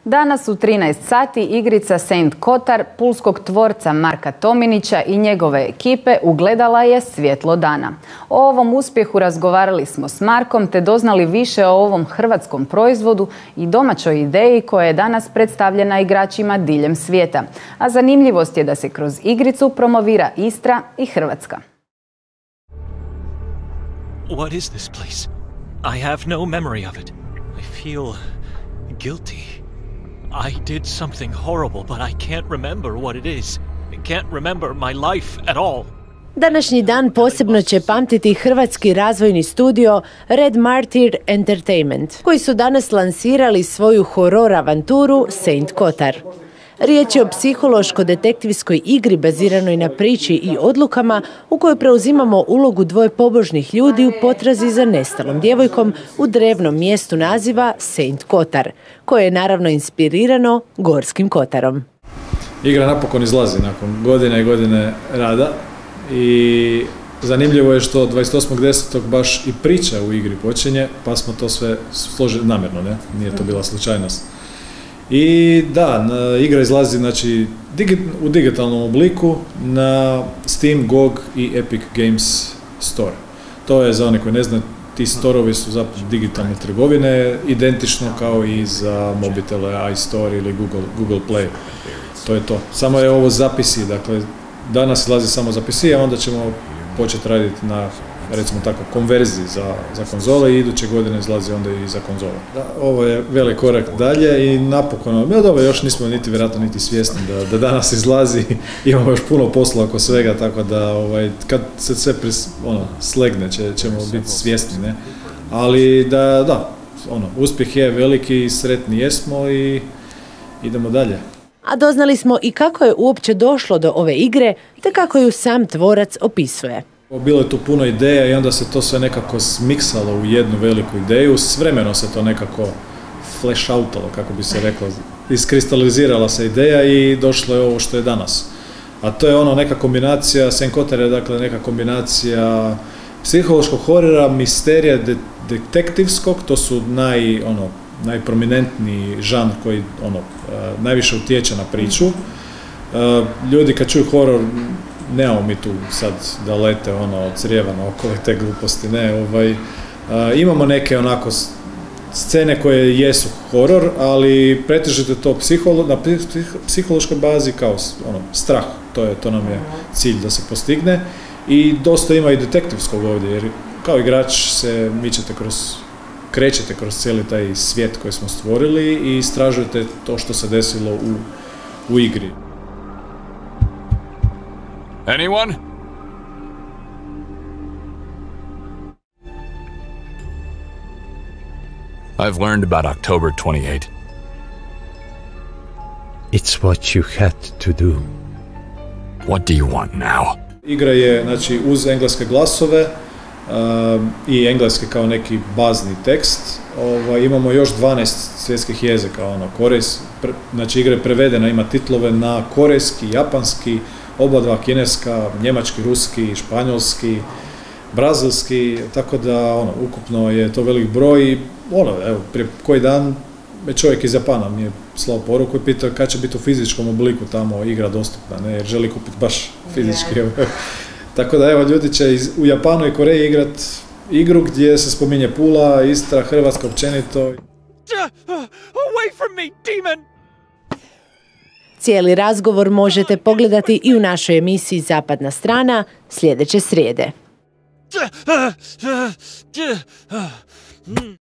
Danas u 13 sati igrica Saint Kotar pulskog tvorca Marka Tominića i njegove ekipe ugledala je svjetlo dana. O ovom uspjehu razgovarali smo s Markom te doznali više o ovom hrvatskom proizvodu i domaćoj ideji koja je danas predstavljena igračima diljem svijeta. A zanimljivost je da se kroz igricu promovira Istra i Hrvatska. What is this place? I have no memory of it. I feel guilty. I did something horrible, but I can't remember what it is. I can't remember my life at all. Današnji dan posebno će pamtiti hrvatski razvojni studio Red Martyr Entertainment, koji su danas lansirali svoju horor avanturu Saint Kotar. Riječ je o psihološko-detektivskoj igri baziranoj na priči i odlukama u kojoj preuzimamo ulogu dvoje pobožnih ljudi u potrazi za nestalom djevojkom u drevnom mjestu naziva Saint Kotar, koje je naravno inspirirano Gorskim kotarom. Igra napokon izlazi nakon godine i godine rada i zanimljivo je što 28.10. baš i priča u igri počinje, pa smo to sve složili namjerno, ne? Nije to bila slučajnost. I da, igra izlazi znači, u digitalnom obliku na Steam, GOG i Epic Games Store. To je za one koji ne znaju, ti storovi su zapravo digitalne trgovine, identično kao i za mobitele iStore ili Google Play. To je to. Samo je ovo za PC, dakle danas izlazi samo za PC, a onda ćemo početi raditi na, recimo tako, konverziji za konzole i iduće godine izlazi onda i za konzole. Ovo je velik korak dalje i napokon, dobro, još nismo vjerojatno niti svjesni da danas izlazi, imamo još puno posla oko svega, tako da kad se sve slegne ćemo biti svjesni, ne? Ali da, uspjeh je veliki, sretni jesmo i idemo dalje. A doznali smo i kako je uopće došlo do ove igre, te kako ju sam tvorac opisuje. Bilo je tu puno ideja i onda se to sve nekako smiksalo u jednu veliku ideju. S vremenom se to nekako flash outalo, kako bi se reklo. Iskristalizirala se ideja i došlo je ovo što je danas. A to je neka kombinacija, Saint Kotar je dakle neka kombinacija psihološkog horora, misterija, detektivskog, to su najprominentniji žanr koji najviše utječe na priču. Ljudi kad čuju horor, nemamo mi tu sad da lete od crijeva naokolo i te gluposti, ne, imamo neke onako scene koje jesu horor, ali pretežite to na psihološkoj bazi kao strah, to nam je cilj da se postigne i dosta ima i detektivskog ovdje, jer kao igrač se krećete kroz cijeli taj svijet koji smo stvorili i istražujete to što se desilo u igri. Anyone? I've learned about October 28. It's what you had to do. What do you want now? Igra je, znači, uz engleske glasove i engleski kao neki bazni tekst. Imamo još 12 svjetskih jezika, znači igra je prevedena, ima titlove na korejski, japanski, oba dva kineska, njemački, ruski, španjolski, brazilski, tako da ukupno je to velik broj i evo, prije koji dan me čovjek iz Japana mi je slao poruku i pitao kad će biti u fizičkom obliku tamo igra dostupna, ne, jer želi kupiti baš fizički. Tako da evo, ljudi će u Japanu i Koreji igrati igru gdje se spominje Pula, Istra, Hrvatska općenito. Away from me, demon! Cijeli razgovor možete pogledati i u našoj emisiji Zapadna strana sljedeće srijede.